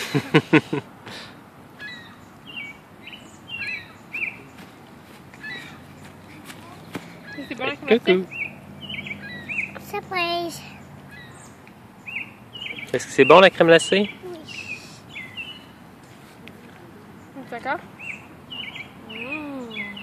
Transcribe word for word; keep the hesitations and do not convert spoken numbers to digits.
C'est bon la crème glacée? Surprise! Est-ce que c'est bon la crème glacée? Oui. D'accord? Mmh.